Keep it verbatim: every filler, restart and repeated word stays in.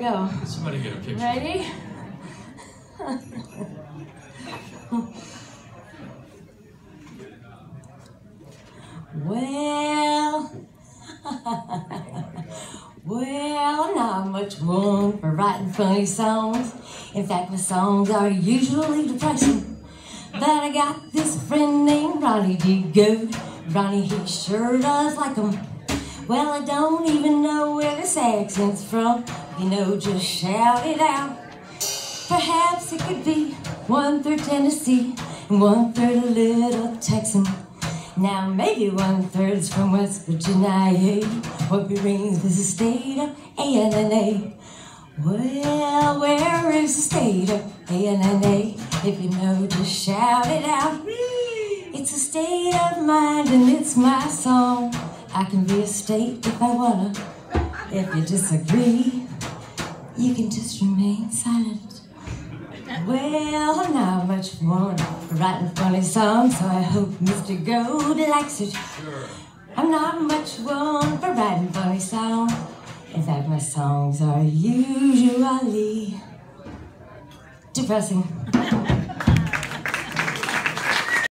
go. Somebody get a picture. Ready? Well, well, I'm not much one for writing funny songs. In fact, my songs are usually depressing. But I got this friend named Ronnie D. Good. Ronnie, he sure does like 'em. Well, I don't even know where this accent's from. You know, just shout it out. Perhaps it could be one-third Tennessee and one-third a little Texan. Now maybe one-third's from West Virginia. What rings is the state of A N N A. Well, where is the state of A N N A? If you know, just shout it out. It's a state of mind and it's my song. I can be a state if I wanna. If you disagree, you can just remain silent. Well, I'm not much one for writing funny songs, so I hope Mister Gold likes it. Sure. I'm not much one for writing funny songs. In fact, my songs are usually depressing.